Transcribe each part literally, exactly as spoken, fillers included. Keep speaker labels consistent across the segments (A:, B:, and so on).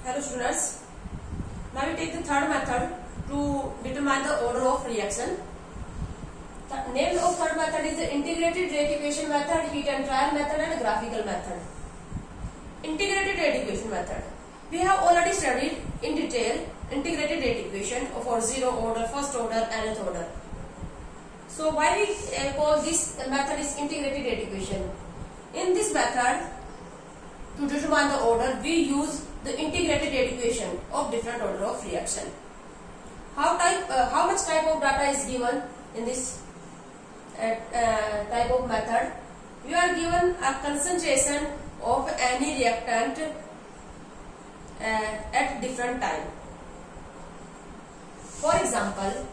A: Hello students, now we take the third method to determine the order of reaction. The name of third method is the integrated rate equation method, heat and trial method and graphical method. Integrated rate equation method. We have already studied in detail integrated rate equation for zero order, first order, nth order. So why we uh, call this method is integrated rate equation? In this method, to determine the order, we use the integrated rate equation of different order of reaction. How type, uh, how much type of data is given in this uh, uh, type of method? We are given a concentration of any reactant uh, at different time. For example,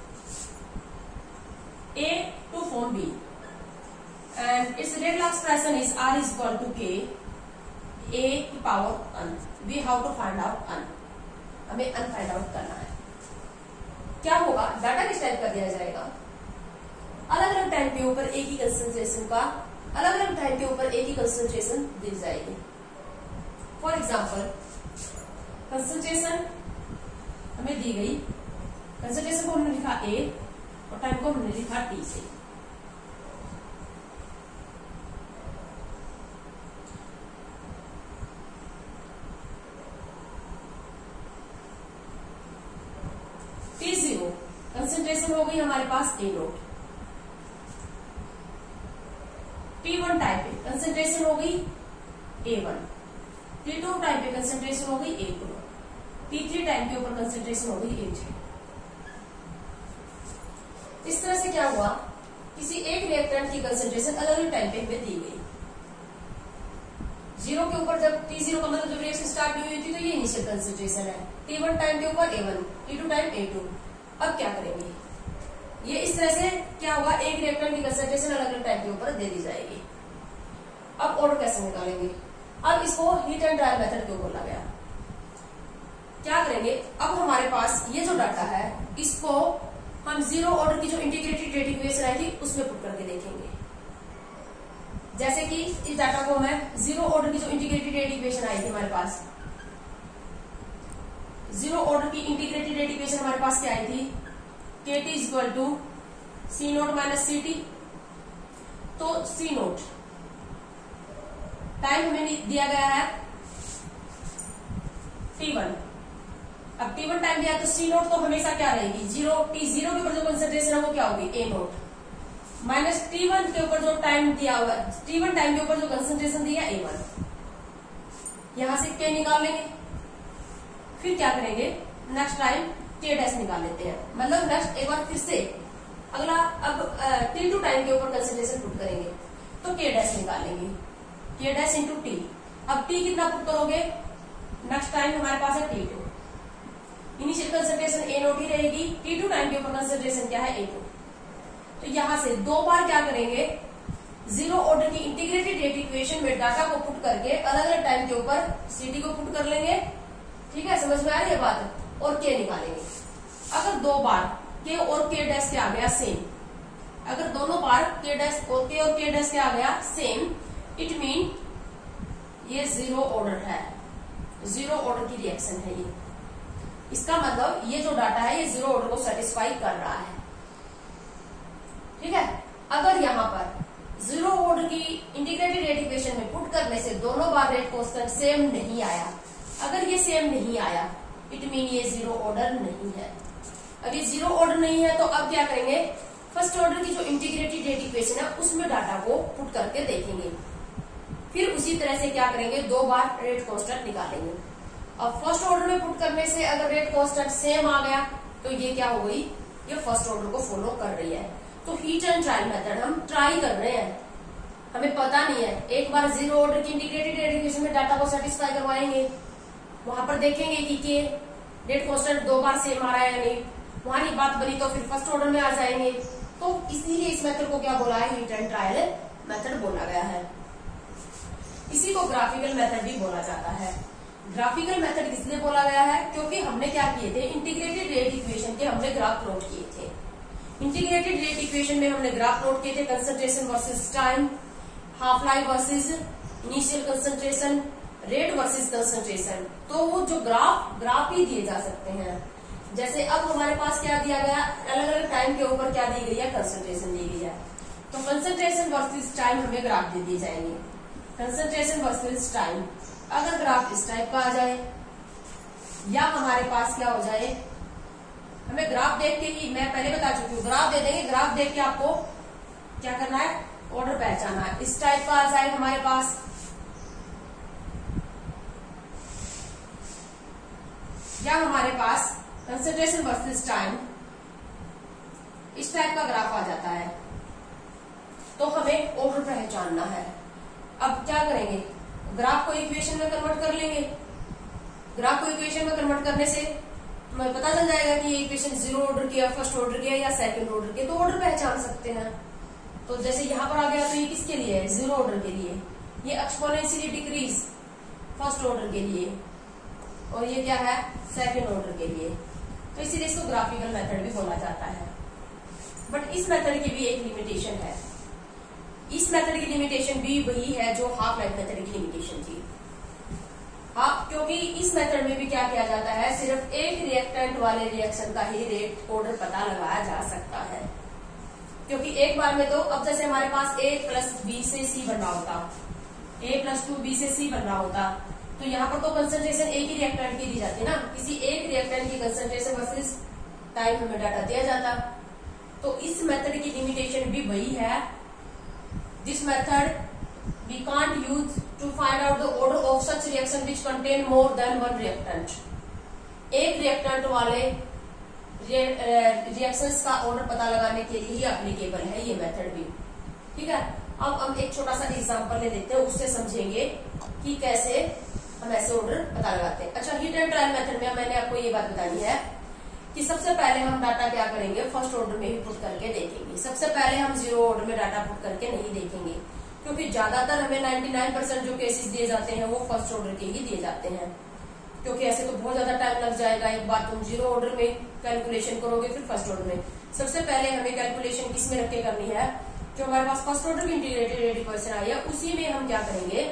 A: A to form B, and its rate law expression is R is equal to K A to power n. We have to find out n. हमें n find out करना है. क्या होगा? Data किस type का दिया जाएगा? अलग अलग टाइम के ऊपर एक ही कंसंट्रेशन का अलग अलग टाइम के ऊपर एक ही कंसंट्रेशन दी जाएगी. फॉर एग्जाम्पल, कंसंट्रेशन हमें दी गई, कंसंट्रेशन को हमने लिखा A और टाइम को हमने लिखा T से. टी जीरो कंसंट्रेशन हो गई हमारे पास A naught. T one type पे कंसंट्रेशन हो गई A one. T two type पे कंसंट्रेशन हो गई A two. T three type के ऊपर कंसंट्रेशन हो गई ए थ्री. इस तरह से क्या हुआ, किसी एक रिएक्टेंट की कंसंट्रेशन अलग अलग टाइम पे हमें दी गई. जीरो के ऊपर जब टी जीरो का मतलब जब रिएक्शन स्टार्ट हुई थी तो ये इनिशियल कंसंट्रेशन है. टी वन टाइम के ऊपर A one, T two time A two. अब क्या करेंगे, ये इस तरह से क्या हुआ, एक रिएक्टेंट की कंसंट्रेशन अलग अलग टाइम के ऊपर दे दी जाएगी. अब ऑर्डर कैसे निकालेंगे? अब इसको हीट एंड ट्रायल मेथड क्यों बोला गया? क्या करेंगे, अब हमारे पास ये जो डाटा है इसको हम जीरो ऑर्डर की जो इंटीग्रेटेड रेट इक्वेशन आई थी उसमें पुट करके देखेंगे. जैसे कि इस डाटा को मैं जीरो ऑर्डर की जो इंटीग्रेटेड रेट इक्वेशन आई थी हमारे पास, जीरो ऑर्डर की इंटीग्रेटेड रेट इक्वेशन हमारे पास क्या आई थी, K T is equal to C naught minus C T. तो सी नोट टाइम हमें दिया गया है टी वन. अब टी वन टाइम दिया तो सी नोट तो हमेशा क्या रहेगी, जीरो. टी जीरो के ऊपर जो कंसंट्रेशन है वो क्या होगी, A naught minus T one के ऊपर जो टाइम दिया हुआ, टी वन टाइम के ऊपर जो कंसंट्रेशन दिया ए वन. यहां से के निकाल लेंगे. फिर क्या करेंगे, नेक्स्ट टाइम के डैश निकाल लेते हैं. मतलब नेक्स्ट एक बार फिर से अगला अब टी टू टाइम के ऊपर कंसंट्रेशन पुट करेंगे तो के डैश निकालेंगे, के डैश इंटू टी. अब टी कितना पुट करोगे, नेक्स्ट टाइम हमारे पास है T two. Initial concentration A naught ही रहेगी, टी टू टाइम के ऊपर कंसंट्रेशन क्या है, ए टू. तो यहां से दो बार क्या करेंगे, जीरो ऑर्डर की इंटीग्रेटेड रेट इक्वेशन में डाटा को पुट करके अलग अलग टाइम के ऊपर सीटी को पुट कर लेंगे. ठीक है, समझ में आ रही है बात? और के निकालेंगे. अगर दो बार के और के डैश के आ गया सेम, अगर दोनों बार के डैश और के और के डैश के आ गया सेम, इट मीन ये जीरो ऑर्डर है, जीरो ऑर्डर की रिएक्शन है ये. इसका मतलब ये जो डाटा है ये जीरो ऑर्डर को सेटिस्फाई कर रहा है. ठीक है, अगर यहाँ पर जीरो ऑर्डर की इंटीग्रेटेड रेट इक्वेशन में पुट करने से दोनों बार रेट कांस्टेंट सेम नहीं आया, अगर ये सेम नहीं आया इट मीन ये जीरो ऑर्डर नहीं है. अब ये जीरो ऑर्डर नहीं है तो अब क्या करेंगे, फर्स्ट ऑर्डर की जो इंटीग्रेटेड रेट इक्वेशन है उसमें डाटा को पुट करके देखेंगे. फिर उसी तरह से क्या करेंगे, दो बार रेट कांस्टेंट निकालेंगे. अब फर्स्ट ऑर्डर में पुट करने से अगर रेट कांस्टेंट सेम आ गया तो ये क्या हो गई, ये फर्स्ट ऑर्डर को फॉलो कर रही है. तो हीट एंड ट्रायल मेथड हम ट्राई कर रहे हैं, हमें पता नहीं है. एक बार जीरो ऑर्डर की इंटीग्रेटेड रेट इक्वेशन में डाटा को सेटिस्फाई करवाएंगे, वहां पर देखेंगे कि के रेट कांस्टेंट दो बार सेम आ रहा है या नहीं. वहां की बात बनी तो फिर फर्स्ट ऑर्डर में आ जाएंगे. तो इसीलिए इस मेथड को क्या बोला है, हीट एंड ट्रायल मेथड बोला गया है. इसी को ग्राफिकल मेथड भी बोला जाता है. ग्राफिकल मेथड इसलिए बोला गया है क्योंकि हमने क्या किए थे, इंटीग्रेटेड रेट इक्वेशन के हमने ग्राफ प्लॉट किए थे. इंटीग्रेटेड रेट इक्वेशन में हमने ग्राफ प्लॉट किए थे concentration versus time, half life versus initial concentration, rate versus concentration, तो वो जो ग्राफ ग्राफ ही दिए जा सकते हैं। जैसे अब हमारे पास क्या दिया गया, अलग अलग टाइम के ऊपर क्या दी गई है, कंसंट्रेशन दी गई है। तो कंसंट्रेशन वर्सेस टाइम हमें ग्राफ दे दिए जाएंगे। कंसंट्रेशन वर्सेस टाइम, अगर ग्राफ इस टाइप का आ जाए या हमारे पास क्या हो जाए, हमें ग्राफ देख के ही, मैं पहले बता चुकी हूँ, ग्राफ दे देंगे, ग्राफ देख के आपको क्या करना है, ऑर्डर पहचाना है। इस टाइप का आ जाए हमारे पास, या हमारे पास कंसंट्रेशन वर्सेस टाइम इस टाइप का ग्राफ आ जाता है, तो हमें ऑर्डर पहचानना है। अब क्या करेंगे, ग्राफ को इक्वेशन में कन्वर्ट कर लेंगे। ग्राफ को इक्वेशन में कन्वर्ट करने से हमें पता चल जाएगा कि ये इक्वेशन जीरो ऑर्डर की है, फर्स्ट ऑर्डर की है या सेकंड ऑर्डर की, तो ऑर्डर पहचान सकते हैं। तो जैसे यहां पर आ गया, तो ये किसके लिए है, जीरो ऑर्डर के लिए। ये एक्सपोनेंशियली डिक्रीज फर्स्ट ऑर्डर के लिए, और ये क्या है, सेकंड ऑर्डर के लिए। तो इसीलिए इसको ग्राफिकल मेथड भी बोला जाता है। बट इस मेथड की भी एक लिमिटेशन है। इस मेथड की लिमिटेशन भी वही है जो हाफ लाइफ मेथड की लिमिटेशन थी। हाँ, क्योंकि इस मेथड में भी क्या किया जाता है, सिर्फ एक रिएक्टेंट वाले रिएक्शन का ही रेट ऑर्डर पता लगाया जा सकता है। क्योंकि एक बार में तो, अब जैसे हमारे पास ए प्लस बी से सी बन रहा होता, ए प्लस टू बी से सी बन रहा होता, तो यहाँ पर तो कंसंट्रेशन एक ही रिएक्टेंट की दी जाती ना, किसी एक रिएक्टेंट की कंसंट्रेशन वर्सेस टाइम हमें डाटा दिया जाता। तो इस मेथड की लिमिटेशन भी वही है। This method we can't use to find out the order of such reaction which contain more than one reactant. एक रिएक्टेंट वाले रिएक्शंस का ऑर्डर पता लगाने के लिए ही एप्लीकेबल है ये मेथड भी। ठीक है, अब हम एक छोटा सा एग्जांपल ले लेते हैं, उससे समझेंगे कि कैसे हम ऐसे ऑर्डर पता लगाते हैं। अच्छा, हिट एंड ट्रायल मेथड में मैंने आपको ये बात बतानी है कि सबसे पहले हम डाटा क्या करेंगे, फर्स्ट ऑर्डर में ही पुट करके देखेंगे। सबसे पहले हम जीरो ऑर्डर में डाटा पुट करके नहीं देखेंगे, क्योंकि ज्यादातर हमें निन्यानवे परसेंट जो केसेस दिए जाते हैं वो फर्स्ट ऑर्डर के ही दिए जाते हैं। क्योंकि ऐसे तो बहुत ज्यादा टाइम लग जाएगा, एक बार तुम जीरो ऑर्डर में कैलकुलेशन करोगे फिर फर्स्ट ऑर्डर में। सबसे पहले हमें कैलकुलेशन किस में रख के करनी है, जो हमारे पास फर्स्ट ऑर्डर की इंटीग्रेटेड रेट इक्वेशन आई है उसी में हम क्या करेंगे,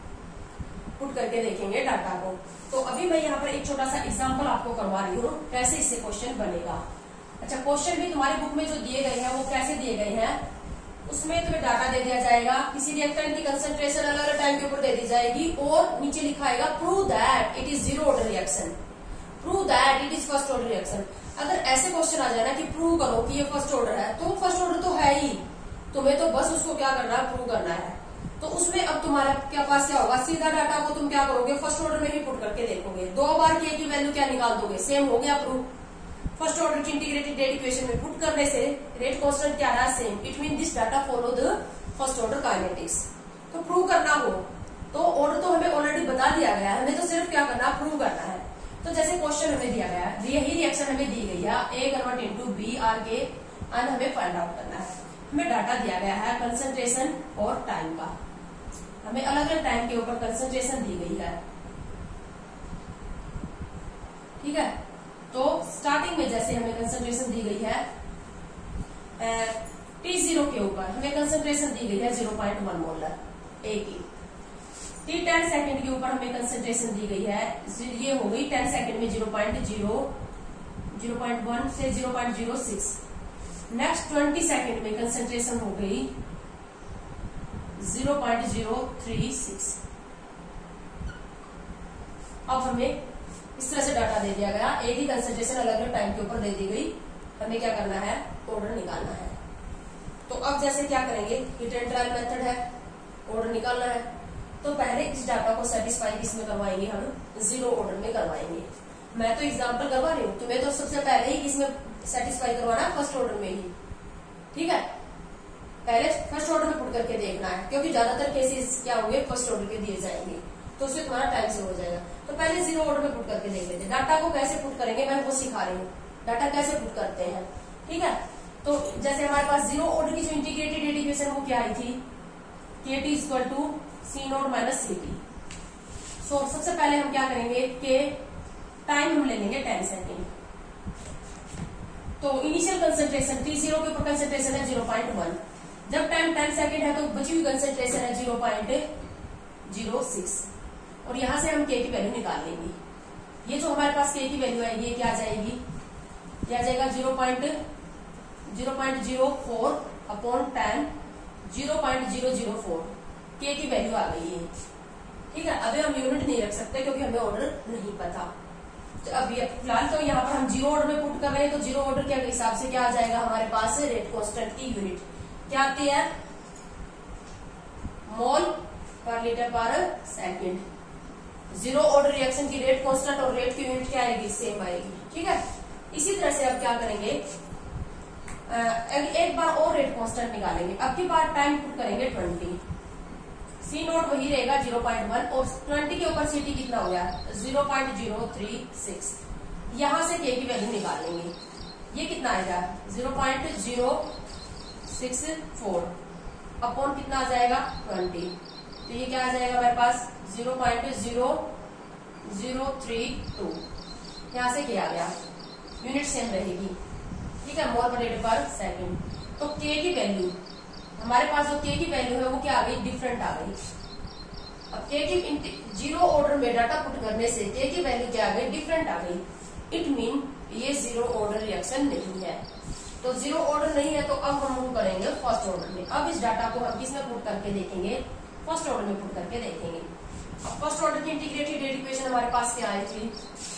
A: पुट करके देखेंगे डाटा को। तो अभी मैं यहाँ पर एक छोटा सा एग्जाम्पल आपको करवा रही हूँ कैसे इससे क्वेश्चन बनेगा। अच्छा, क्वेश्चन भी तुम्हारी बुक में जो दिए गए हैं वो कैसे दिए गए हैं, उसमें तुम्हें डाटा दे दिया जाएगा, किसी रिएक्टेंट की कंसंट्रेशन अलग अलग टाइम के ऊपर दे दी जाएगी और नीचे लिखा आएगा prove that it is zero order reaction, prove that it is first order reaction. अगर ऐसे क्वेश्चन आ जाए ना कि प्रूव करो कि ये फर्स्ट ऑर्डर है, तो फर्स्ट ऑर्डर तो है ही, तुम्हें तो बस उसको क्या करना है, प्रूव करना है। तो उसमें अब तुम्हारे क्या पास क्या होगा, सीधा डाटा को तुम क्या करोगे, फर्स्ट ऑर्डर में भी पुट करके देखोगे, दो बार के की वैल्यू क्या निकाल दोगे, सेम हो गया प्रूव। फर्स्ट ऑर्डर की इंटीग्रेटेड रेट इक्वेशन में पुट करने से रेट कांस्टेंट क्या रहा, same. It mean this data follow the first order kinetics. तो प्रूव करना हो तो ऑर्डर तो हमें ऑलरेडी बता दिया गया है, हमें तो सिर्फ क्या करना, प्रूव करना है। तो जैसे क्वेश्चन हमें दिया गया है, यही रिएक्शन हमें दी गई है, A convert into B R K, and हमें फाइंड आउट करना है। हमें डाटा दिया गया है कंसंट्रेशन और टाइम का, हमें अलग अलग टाइम के ऊपर कंसंट्रेशन दी गई है। ठीक है, तो स्टार्टिंग में जैसे हमें कंसंट्रेशन दी गई है टी जीरो के ऊपर, हमें कंसंट्रेशन दी गई है zero point one molar A की। टी टेन सेकेंड के ऊपर हमें कंसंट्रेशन दी गई है, ये हो गई टेन सेकेंड में zero point zero zero point one से zero point zero six. Next twenty second में कंसंट्रेशन हो गई zero point zero three six. अब हमें इस तरह से डाटा दे दिया गया, एक ही कंसंट्रेशन अलग अलग टाइम के ऊपर दे दी गई, हमें क्या करना है, ऑर्डर निकालना है। तो अब जैसे क्या करेंगे, हिट एंड ट्रायल मेथड है, ऑर्डर निकालना है। तो पहले इस डाटा को सेटिस्फाई किसमें करवाएंगे, हम जीरो ऑर्डर में करवाएंगे। मैं तो एग्जांपल करवा रही हूँ, तुम्हें तो सबसे पहले ही किसमें सेटिस्फाई करवाना है, फर्स्ट ऑर्डर में ही। ठीक है, पहले फर्स्ट ऑर्डर में पुट करके देखना है, क्योंकि ज्यादातर केसेस क्या होंगे, फर्स्ट ऑर्डर के दिए जाएंगे, तो उससे तुम्हारा टाइम से हो जाएगा। तो पहले जीरो ऑर्डर में पुट करके देख लेते हैं। डाटा को कैसे पुट करेंगे मैं वो सिखा रही हूँ, डाटा कैसे पुट करते हैं। ठीक है, तो जैसे हमारे पास जीरो ऑर्डर की जो इंटीग्रेटेड रेट इक्वेशन वो क्या आई थी, K T equal to C naught minus C T. So सबसे पहले हम क्या करेंगे कि टाइम हम ले लेंगे टेन सेकेंड। तो इनिशियल कंसंट्रेशन टी जीरो के ऊपर कंसंट्रेशन है जीरो पॉइंट वन, जब टाइम टेन सेकेंड है तो बची हुई कंसंट्रेशन है जीरो पॉइंट जीरो सिक्स। और यहां से हम के की वैल्यू निकाल लेंगे। ये जो हमारे पास के की वैल्यू है ये क्या आ जाएगी, क्या आ जाएगा zero point zero point zero four upon ten zero point zero zero four K की वैल्यू आ गई है। ठीक है, अभी हम यूनिट नहीं रख सकते क्योंकि हमें ऑर्डर नहीं पता। तो अब फिलहाल तो यहाँ पर हम जीरो ऑर्डर में पुट कर रहे हैं, तो जीरो ऑर्डर के हिसाब से क्या आ जाएगा हमारे पास रेट कांस्टेंट की यूनिट क्या आती है, मोल पर लीटर पर सेकंड। जीरो ऑर्डर रिएक्शन की रेट कांस्टेंट और रेट की यूनिट क्या आएगी, सेम आएगी। ठीक है, इसी तरह से अब क्या करेंगे, एक बार और रेट कांस्टेंट निकालेंगे। अब की बार टाइम पुट करेंगे ट्वेंटी, सी नोट वही रहेगा जीरो पॉइंट वन और ट्वेंटी के ऊपर सी टी कितना हो गया zero point zero three six. यहां से के की वैल्यू निकाल लेंगे, ये कितना आएगा zero point zero six four upon कितना आ जाएगा ट्वेंटी, तो ये क्या आ जाएगा हमारे पास zero point zero zero three two. यहां से क्या आ गया, यूनिट सेम रहेगी। ठीक है, मोल पर लीटर पर सेकंड। तो के की वैल्यू हमारे पास जो के की वैल्यू है वो क्या आ गई, डिफरेंट आ गई। अब के की जीरो ऑर्डर में डाटा पुट करने से के की वैल्यू क्या आ गई, डिफरेंट आ गई। इट मीन ये जीरो ऑर्डर रिएक्शन नहीं है। तो जीरो ऑर्डर नहीं है तो अब हम मूव करेंगे फर्स्ट ऑर्डर में। अब इस डाटा को हम किसमें पुट करके देखेंगे, फर्स्ट ऑर्डर में पुट करके देखेंगे। अब फर्स्ट ऑर्डर की इंटीग्रेटेड रेट इक्वेशन हमारे पास क्या आई थी,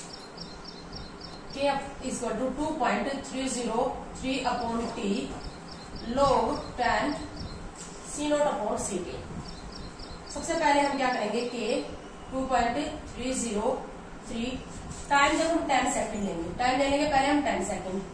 A: K is equal to two point three zero three upon T log ten C naught upon C T. सबसे पहले हम क्या करेंगे, K two point three zero three time जब हम टेन सेकंड लेंगे, टाइम ले लेंगे पहले हम ten second,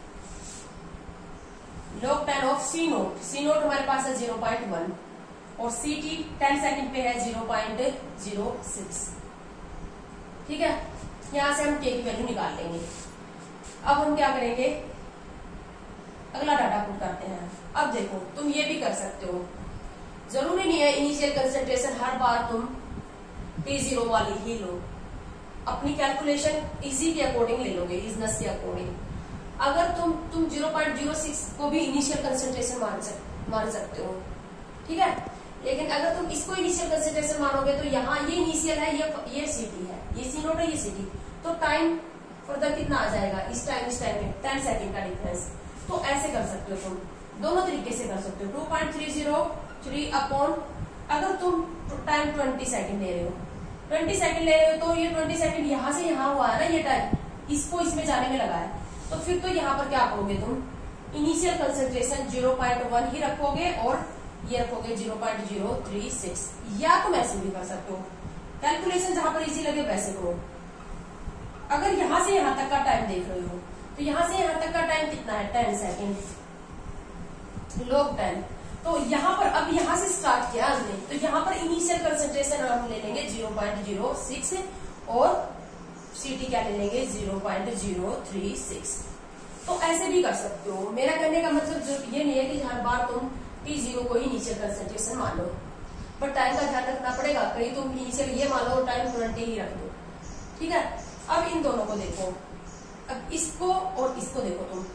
A: log ten of C naught, C naught हमारे पास है जीरो पॉइंट वन और सी टी टेन सेकंड पे है जीरो पॉइंट जीरो सिक्स। ठीक है, यहां से हम के की वैल्यू निकाल लेंगे। अब हम क्या करेंगे, अगला डाटा पुट करते हैं। अब देखो तुम ये भी कर सकते हो, जरूरी नहीं है इनिशियल कंसंट्रेशन हर बार तुम टी जीरो वाली ही लो, अपनी कैलकुलेशन इजी के अकॉर्डिंग ले लोगे, इजनेस के अकॉर्डिंग। अगर तुम तुम जीरो पॉइंट जीरो सिक्स को भी इनिशियल कंसंट्रेशन मान सक मान सकते हो। ठीक है, लेकिन अगर तुम इसको इनिशियल कंसंट्रेशन मानोगे तो यहाँ ये इनिशियल है, ये ये सीटी है, ये सी नोट है, ये सीटी, तो टाइम फर्दर कितना आ जाएगा, इस टाइम इस टाइम में टेन सेकेंड का डिफरेंस। तो ऐसे कर सकते हो, तुम दोनों तरीके से कर सकते हो। Two point three zero three upon, अगर तुम टाइम ट्वेंटी सेकंड ले रहे हो, ट्वेंटी सेकंड ले रहे हो तो ये ट्वेंटी सेकंड यहाँ से यहाँ हुआ है ना, ये टाइम इसको इसमें जाने में लगा है, तो फिर तो यहाँ पर क्या करोगे तुम, initial concentration zero point one ही रखोगे और ये रखोगे zero point zero three six. या तुम ऐसे भी कर सकते हो, कैलकुलेशन जहां पर इजी लगे वैसे करो। अगर यहां से यहां तक का टाइम देख रहे हो तो यहां से यहां तक का टाइम कितना है, टेन सेकेंड, log टेन। तो यहाँ पर अब यहाँ से स्टार्ट किया हमने, तो यहाँ पर इनिशियल कंसंट्रेशन हम ले लेंगे जीरो पॉइंट जीरो सिक्स और सीटी क्या ले लेंगे zero point zero three six. तो ऐसे भी कर सकते हो। मेरा कहने का मतलब ये नहीं है कि हर बार तुम टी जीरो को ही इनिशियल कंसंट्रेशन मान लो, बट टाइम का ध्यान रखना पड़ेगा, कहीं तुम इनिशियल ये मान लो टाइम ट्वेंटी ही रख दो। ठीक है, अब इन दोनों को देखो, अब इसको और इसको देखो तुम,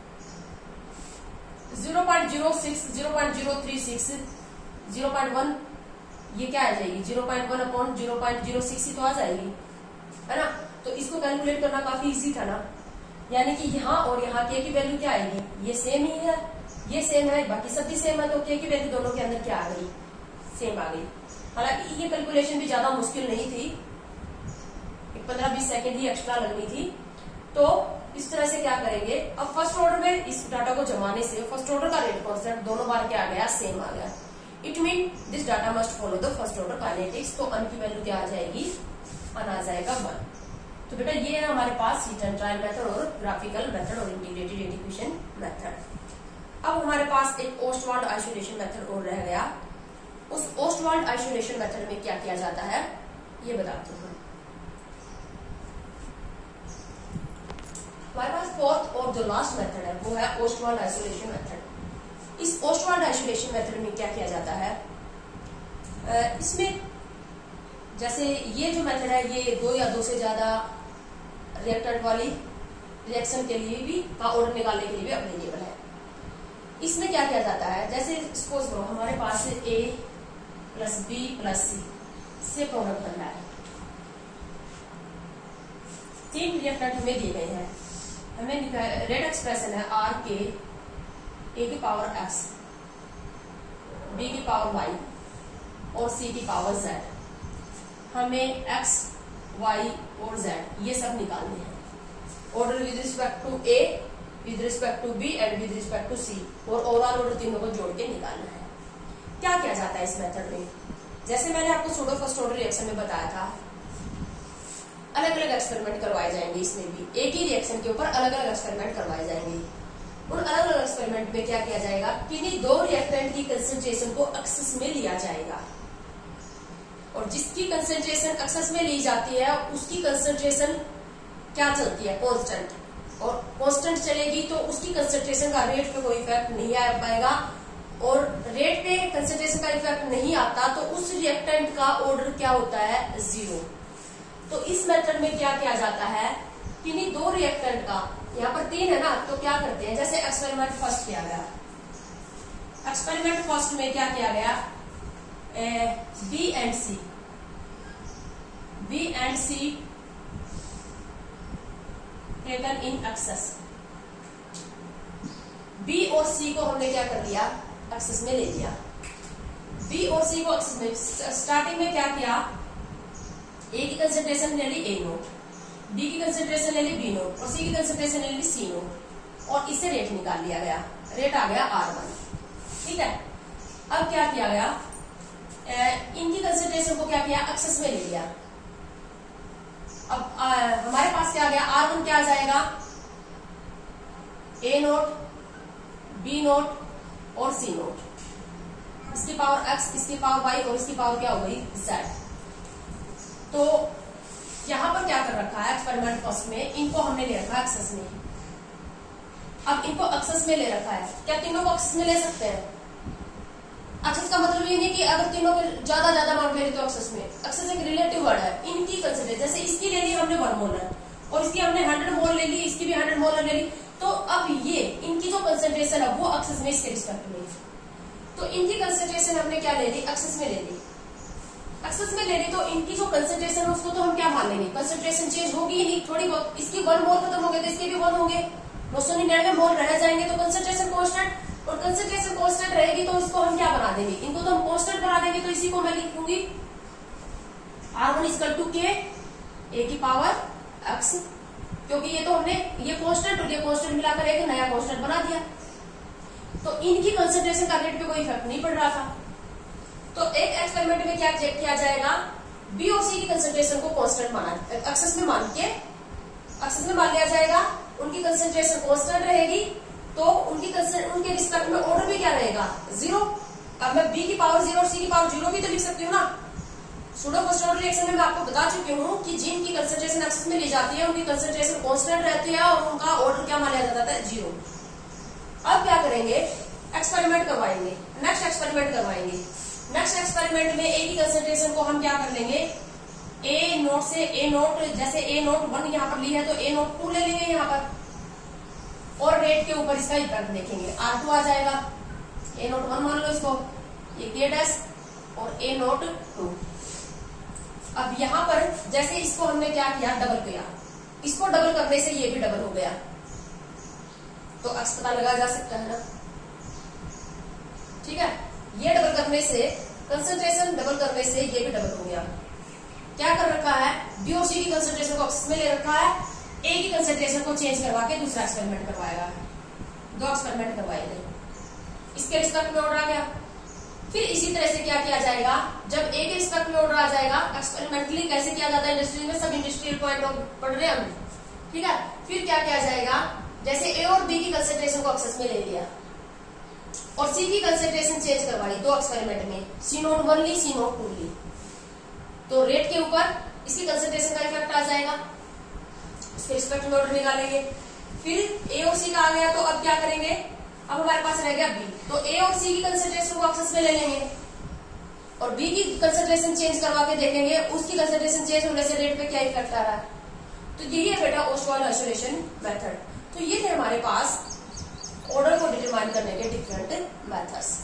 A: zero point zero six zero point zero three six zero point one, ये क्या आ जाएगी zero point one upon zero point zero six ही तो आ जाएगी, है ना। तो इसको कैलकुलेट करना काफी इजी था ना, यानी कि यहाँ और यहाँ के की वैल्यू क्या आएगी, ये सेम ही है, ये सेम है, बाकी सब भी सेम है, तो के की वैल्यू दोनों के अंदर क्या आ गई, सेम आ गई। हालांकि ये कैलकुलेशन भी ज्यादा मुश्किल नहीं थी, पंद्रह बीस सेकेंड ही एक्स्ट्रा लगनी थी। तो इस तरह से क्या करेंगे, अब फर्स्ट ऑर्डर में इस डाटा को जमाने से फर्स्ट ऑर्डर का रेट कांस्टेंट दोनों बार क्या आ गया, सेम आ गया। It mean this data must follow the first order kinetics. तो अन की वैल्यू क्या आ जाएगी, अन आ जाएगा वन। तो बेटा ये है हमारे पास हीट एंड ट्रायल मेथड और ग्राफिकल मेथड और इंटीग्रेटेड इंटीग्रेशन मेथड। अब हमारे पास एक ओस्टवाल्ड आइसोलेशन मेथड और रह गया। उस ओस्टवाल्ड आइसोलेशन मेथड में क्या किया जाता है ये बताते हैं। हमारे पास फोर्थ और जो लास्ट मेथड है वो है ओस्टवाल्ड आइसोलेशन मेथड। इस ओस्टवाल्ड आइसोलेशन मेथड में क्या किया जाता है, इसमें जैसे ये जो मेथड है ये दो या दो से ज्यादा रिएक्टेंट वाली रिएक्शन के लिए भी का ऑर्डर निकालने के लिए भी अवेलेबल है। इसमें क्या किया जाता है, जैसे सपोज करो हमारे पास A plus B plus C से प्रोडक्ट बन रहा है, तीन रिएक्टेंट हमें दिए गए हैं, हमें रेट एक्सप्रेशन है आर के ए की पावर एक्स, बी की पावर वाई और सी की पावर जेड। हमें एक्स वाई और जेड ये सब निकालने हैं, order with respect to A, with respect to B and with respect to C, और ओवरऑल ऑर्डर तीनों को जोड़ के निकालना है। क्या किया जाता है इस मेथड में, जैसे मैंने आपको सूडो फर्स्ट ऑर्डर रिएक्शन में बताया था, अलग अलग एक्सपेरिमेंट करवाए जाएंगे, इसमें भी एक ही रिएक्शन के ऊपर अलग अलग एक्सपेरिमेंट करवाए जाएंगे। उन अलग अलग एक्सपेरिमेंट में क्या किया जाएगा, किन्हीं दो रिएक्टेंट की कंसेंट्रेशन को एक्सेस में लिया जाएगा, और जिसकी कंसेंट्रेशन एक्सेस में ली जाती है उसकी कंसेंट्रेशन क्या चलती है, कांस्टेंट, और कांस्टेंट चलेगी तो उसकी कंसेंट्रेशन का रेट पे कोई इफेक्ट नहीं आ पाएगा, और रेट पे कंसेंट्रेशन का इफेक्ट नहीं आता तो उस रिएक्टेंट का ऑर्डर क्या होता है, जीरो। तो इस मेथड में क्या किया जाता है, किन्हीं दो रिएक्टेंट का, यहाँ पर तीन है ना, तो क्या करते हैं, जैसे एक्सपेरिमेंट फर्स्ट किया गया, एक्सपेरिमेंट फर्स्ट में क्या किया गया, B and C, B and C taken in excess, B और सी को हमने क्या कर दिया, एक्सेस में ले लिया। बी और सी को एक्सेस में, स्टार्टिंग में क्या किया, ए की कंसेंट्रेशन ले ली ए नोट, बी की कंसेंट्रेशन ले ली बी नोट, और सी की कंसेंट्रेशन ले ली सी नोट, और इससे रेट निकाल लिया गया, रेट आ गया आर वन। ठीक है, अब क्या किया गया, ए, इनकी कंसेंट्रेशन को क्या किया, एक्सेस में ले लिया। अब आ, हमारे पास क्या आ गया, आर वन क्या आ जाएगा, ए नोट, बी नोट और सी नोट, इसकी पावर एक्स, इसकी पावर वाई और इसकी पावर क्या हो गई, जेड। तो यहां पर क्या कर रखा है, एक्सपेरिमेंट फर्स्ट में इनको हमने ले रखा है एक्सेस में। अब इनको एक्सेस में ले रखा है, क्या तीनों को एक्सेस में ले सकते हैं? एक्सेस का मतलब ये नहीं कि अगर तीनों को ज्यादा ज्यादा मांग ले तो एक्सेस में, एक्सेस एक रिलेटिव वर्ड है। इनकी कंसेंट्रेशन, जैसे इसकी ले ली हमने वन मोलर और इसकी हमने हंड्रेड मोल ले ली, इसकी भी हंड्रेड मोलर ले ली, तो अब ये इनकी जो कंसेंट्रेशन है वो एक्सेस में, इसके रिस्पेक्ट में, तो इनकी कंसेंट्रेशन हमने क्या ले ली, एक्सेस में ले ली। एक्सेस में ले ली तो इनकी जो कंसेंट्रेशन है उसको तो हम क्या मान लेंगे, कंसेंट्रेशन चेंज होगी ही नहीं, थोड़ी बहुत, इसकी वन मोल खत्म हो गए तो इसके भी वन होंगे, नौ सौ निन्यानवे मोल रह जाएंगे, तो कंसेंट्रेशन कांस्टेंट, और कंसेंट्रेशन कांस्टेंट रहेगी तो इसको हम क्या बना देंगे, इनको तो हम कांस्टेंट बना देंगे। तो इसी को मैं लिखूंगी आर वन इक्वल टू के ए की पावर एक्स, क्योंकि ये तो हमने ये कांस्टेंट और ये कांस्टेंट मिलाकर एक नया कांस्टेंट बना दिया, तो इनकी कंसेंट्रेशन का रेट पे कोई इफेक्ट नहीं पड़ रहा था। तो एक एक्सपेरिमेंट में क्या चेक किया जाएगा, बी और सी की कंसेंट्रेशन को कांस्टेंट माना, एक्सेस में मान के एक्सेस में मान लिया जाएगा, उनकी कंसेंट्रेशन कांस्टेंट रहेगी, तो उनकी उनके रिस्पेक्ट में ऑर्डर भी क्या रहेगा, जीरो। अब मैं बी की पावर जीरो और सी की पावर जीरो भी तो लिख सकती हूँ ना। सूडो फर्स्ट ऑर्डर रिएक्शन में मैं आपको बता चुकी हूँ कि जिनकी कंसेंट्रेशन एक्सेस में ली जाती है उनकी कंसेंट्रेशन कांस्टेंट रहती है और उनका ऑर्डर क्या माना जाता है, जीरो। अब क्या करेंगे, एक्सपेरिमेंट करवाएंगे, नेक्स्ट एक्सपेरिमेंट करवाएंगे। नेक्स्ट एक्सपेरिमेंट में ए की कंसेंट्रेशन को हम क्या कर लेंगे, ए नोट से ए नोट, जैसे ए नोट वन यहाँ पर ली है तो ए नोट टू ले लेंगे यहाँ पर, और रेट के ऊपर इसका इफेक्ट देखेंगे, आर टू आ जाएगा, ए नोट वन मान लो इसको, ये के डैश और ए नोट टू। अब यहाँ पर जैसे इसको हमने क्या किया, डबल किया, इसको डबल करने से ये भी डबल हो गया, तो एक्स पता लगा जा सकता है ना। ठीक है, ये डबल करने से कंसेंट्रेशन डबल करने से ये भी डबल हो गया। क्या कर रखा है, बी और सी की कंसेंट्रेशन को एक्सेस में ले रखा है, ए की कंसेंट्रेशन को चेंज करवा के दूसरा एक्सपेरिमेंट करवाएगा, दो एक्सपेरिमेंट करवाएंगे, इसके रिस्पेक्ट में ऑर्डर आ गया। फिर इसी तरह से क्या किया जाएगा, जब ए के रिस्पेक्ट में ऑर्डर आ जाएगा, एक्सपेरिमेंटली कैसे किया जाता है इंडस्ट्री में, सब इंडस्ट्रियल पॉइंट पढ़ रहे हैं हम। ठीक है, फिर क्या किया जाएगा, जैसे ए और बी की कंसेंट्रेशन को एक्सेस में ले लिया और सी की कंसेंट्रेशन चेंज करवाई दो एक्सपेरिमेंट में, सी नोट वन ली, सी नोट टू ली, तो रेट के ऊपर इसकी कंसेंट्रेशन का इफेक्ट आ जाएगा, इसके रिस्पेक्ट में ऑर्डर निकालेंगे। फिर ए और सी का आ गया, तो अब क्या करेंगे, अब हमारे पास रह गया बी, तो ए और सी की कंसेंट्रेशन को एक्सेस में ले लेंगे और बी की कंसेंट्रेशन चेंज करवा के देखेंगे उसकी कंसेंट्रेशन चेंज होने से रेट पे क्या इफेक्ट आ रहा है। तो यही है बेटा ओस्वाल्ड आइसोलेशन मेथड। तो ये थे हमारे पास ऑर्डर को डिटरमाइन करने के डिफरेंट मेथड्स।